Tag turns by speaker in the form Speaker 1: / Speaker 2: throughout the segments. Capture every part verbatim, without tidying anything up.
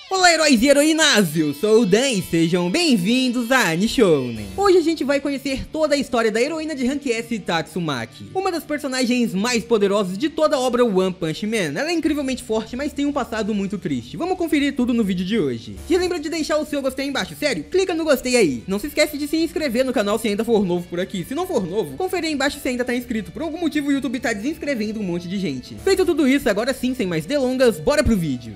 Speaker 1: Olá, heróis e heroínas, eu sou o Dan e sejam bem-vindos a Nishounen. Hoje a gente vai conhecer toda a história da heroína de Rank S, Tatsumaki, uma das personagens mais poderosas de toda a obra One Punch Man. Ela é incrivelmente forte, mas tem um passado muito triste. Vamos conferir tudo no vídeo de hoje. Se lembra de deixar o seu gostei aí embaixo, sério? Clica no gostei aí. Não se esquece de se inscrever no canal se ainda for novo por aqui. Se não for novo, confere aí embaixo se ainda tá inscrito. Por algum motivo o YouTube tá desinscrevendo um monte de gente. Feito tudo isso, agora sim, sem mais delongas, bora pro vídeo.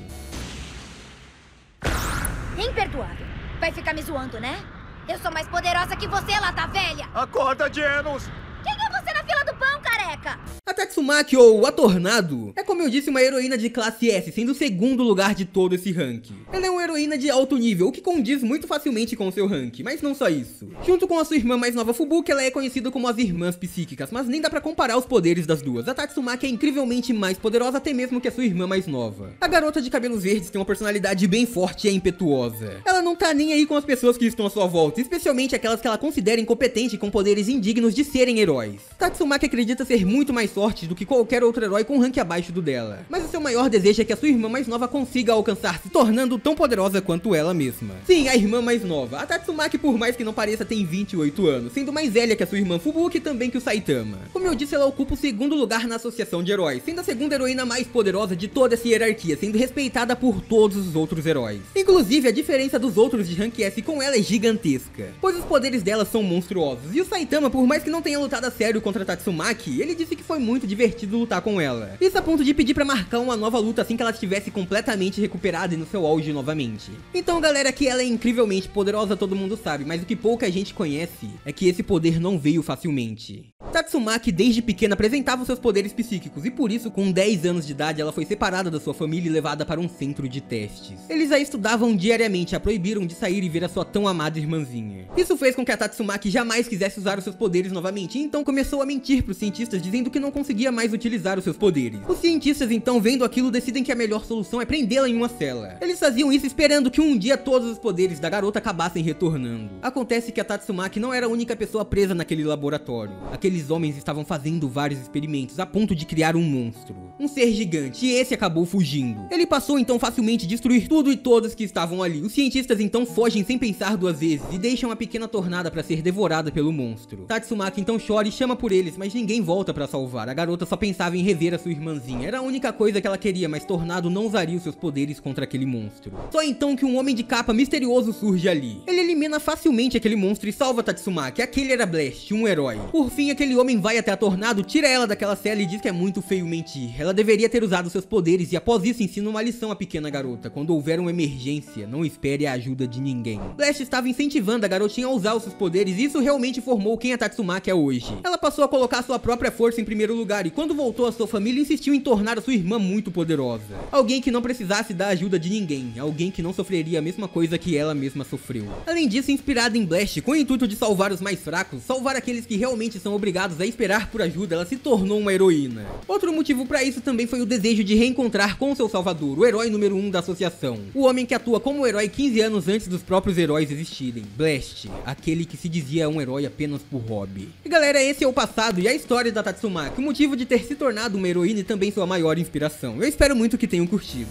Speaker 2: Imperdoável. Vai ficar me zoando, né? Eu sou mais poderosa que você, lata velha!
Speaker 3: Acorda, Genos!
Speaker 2: Quem é você na fila do pão, careca?
Speaker 1: A Tatsumaki, ou a Tornado, é como eu disse uma heroína de classe S, sendo o segundo lugar de todo esse rank. Ela é uma heroína de alto nível, o que condiz muito facilmente com o seu rank, mas não só isso. Junto com a sua irmã mais nova Fubuki, ela é conhecida como as Irmãs Psíquicas, mas nem dá pra comparar os poderes das duas. A Tatsumaki é incrivelmente mais poderosa até mesmo que a sua irmã mais nova. A garota de cabelos verdes tem uma personalidade bem forte e é impetuosa. Ela não tá nem aí com as pessoas que estão à sua volta, especialmente aquelas que ela considera incompetentes e com poderes indignos de serem heróis. Tatsumaki acredita ser muito mais forte do que qualquer outro herói com rank abaixo do dela, mas o seu maior desejo é que a sua irmã mais nova consiga alcançar, se tornando tão poderosa quanto ela mesma. Sim, a irmã mais nova. A Tatsumaki, por mais que não pareça, tem vinte e oito anos, sendo mais velha que a sua irmã Fubuki e também que o Saitama. Como eu disse, ela ocupa o segundo lugar na associação de heróis, sendo a segunda heroína mais poderosa de toda essa hierarquia, sendo respeitada por todos os outros heróis. Inclusive, a diferença dos outros de rank S com ela é gigantesca, pois os poderes dela são monstruosos, e o Saitama, por mais que não tenha lutado a sério contra a Tatsumaki, ele disse que foi muito divertido lutar com ela. Isso a ponto de pedir pra marcar uma nova luta assim que ela estivesse completamente recuperada e no seu auge novamente. Então, galera, que ela é incrivelmente poderosa, todo mundo sabe, mas o que pouca gente conhece é que esse poder não veio facilmente. Tatsumaki desde pequena apresentava seus poderes psíquicos e por isso, com dez anos de idade, ela foi separada da sua família e levada para um centro de testes. Eles a estudavam diariamente, a proibiram de sair e ver a sua tão amada irmãzinha. Isso fez com que a Tatsumaki jamais quisesse usar os seus poderes novamente, e então começou a mentir para os cientistas dizendo que não conseguia mais utilizar os seus poderes. Os cientistas então, vendo aquilo, decidem que a melhor solução é prendê-la em uma cela. Eles faziam isso esperando que um dia todos os poderes da garota acabassem retornando. Acontece que a Tatsumaki não era a única pessoa presa naquele laboratório. Aqueles homens estavam fazendo vários experimentos a ponto de criar um monstro, um ser gigante, e esse acabou fugindo. Ele passou então facilmente a destruir tudo e todos que estavam ali. Os cientistas então fogem sem pensar duas vezes e deixam a pequena Tornada para ser devorada pelo monstro. Tatsumaki então chora e chama por eles, mas ninguém volta para salvar. A garota só pensava em rever a sua irmãzinha, era a única coisa que ela queria, mas Tornado não usaria os seus poderes contra aquele monstro. Só então que um homem de capa misterioso surge ali. Ele elimina facilmente aquele monstro e salva Tatsumaki. Aquele era Blast, um herói. Por fim, aquele homem vai até a Tornado, tira ela daquela cela e diz que é muito feio mentir. Ela deveria ter usado seus poderes e após isso ensina uma lição à pequena garota. Quando houver uma emergência, não espere a ajuda de ninguém. Blast estava incentivando a garotinha a usar os seus poderes e isso realmente formou quem a Tatsumaki é hoje. Ela passou a colocar sua própria força em primeiro lugar e quando voltou à sua família insistiu em tornar a sua irmã muito poderosa. Alguém que não precisasse da ajuda de ninguém, alguém que não sofreria a mesma coisa que ela mesma sofreu. Além disso, inspirada em Blast, com o intuito de salvar os mais fracos, salvar aqueles que realmente são obrigados a esperar por ajuda, ela se tornou uma heroína. Outro motivo para isso também foi o desejo de reencontrar com seu salvador, o herói número um da associação. O homem que atua como herói quinze anos antes dos próprios heróis existirem. Blast, aquele que se dizia um herói apenas por hobby. E galera, esse é o passado e a história da Tatsumaki, o motivo de ter se tornado uma heroína e também sua maior inspiração. Eu espero muito que tenham curtido.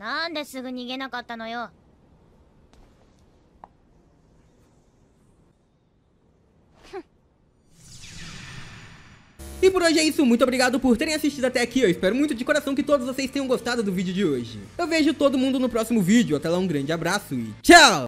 Speaker 1: E por hoje é isso, muito obrigado por terem assistido até aqui, eu espero muito de coração que todos vocês tenham gostado do vídeo de hoje. Eu vejo todo mundo no próximo vídeo, até lá um grande abraço e tchau!